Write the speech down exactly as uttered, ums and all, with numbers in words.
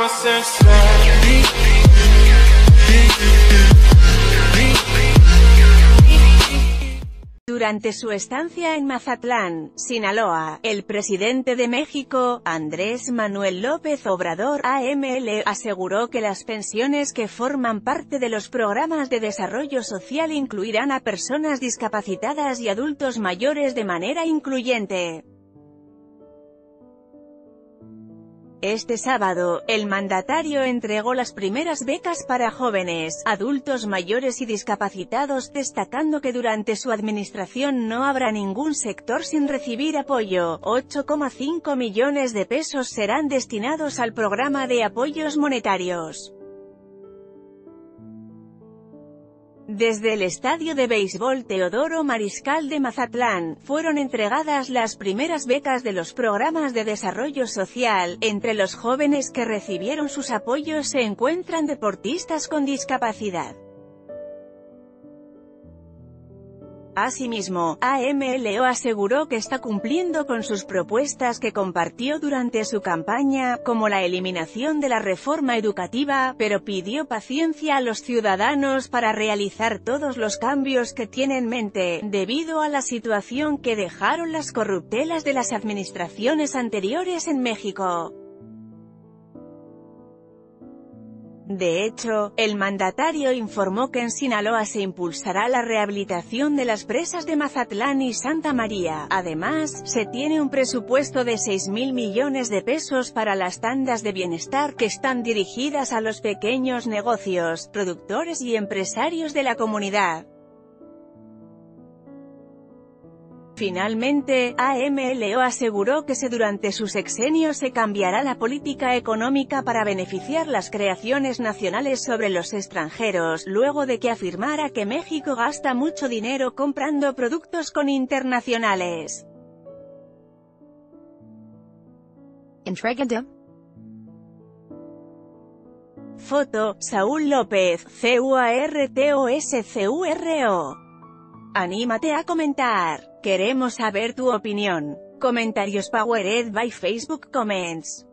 Durante su estancia en Mazatlán, Sinaloa, el presidente de México, Andrés Manuel López Obrador, A M L, aseguró que las pensiones que forman parte de los programas de desarrollo social incluirán a personas discapacitadas y adultos mayores de manera incluyente. Este sábado, el mandatario entregó las primeras becas para jóvenes, adultos mayores y discapacitados, destacando que durante su administración no habrá ningún sector sin recibir apoyo. ocho coma cinco millones de pesos serán destinados al programa de apoyos monetarios. Desde el estadio de béisbol Teodoro Mariscal de Mazatlán, fueron entregadas las primeras becas de los programas de desarrollo social. Entre los jóvenes que recibieron sus apoyos se encuentran deportistas con discapacidad. Asimismo, A M L O aseguró que está cumpliendo con sus propuestas que compartió durante su campaña, como la eliminación de la reforma educativa, pero pidió paciencia a los ciudadanos para realizar todos los cambios que tiene en mente, debido a la situación que dejaron las corruptelas de las administraciones anteriores en México. De hecho, el mandatario informó que en Sinaloa se impulsará la rehabilitación de las presas de Mazatlán y Santa María. Además, se tiene un presupuesto de seis mil millones de pesos para las tandas de bienestar que están dirigidas a los pequeños negocios, productores y empresarios de la comunidad. Finalmente, A M L O aseguró que se durante su sexenio se cambiará la política económica para beneficiar las creaciones nacionales sobre los extranjeros, luego de que afirmara que México gasta mucho dinero comprando productos con internacionales. Entrega. Foto, Saúl López, C U A R T O S C U R O. Anímate a comentar. Queremos saber tu opinión. Comentarios powered by Facebook Comments.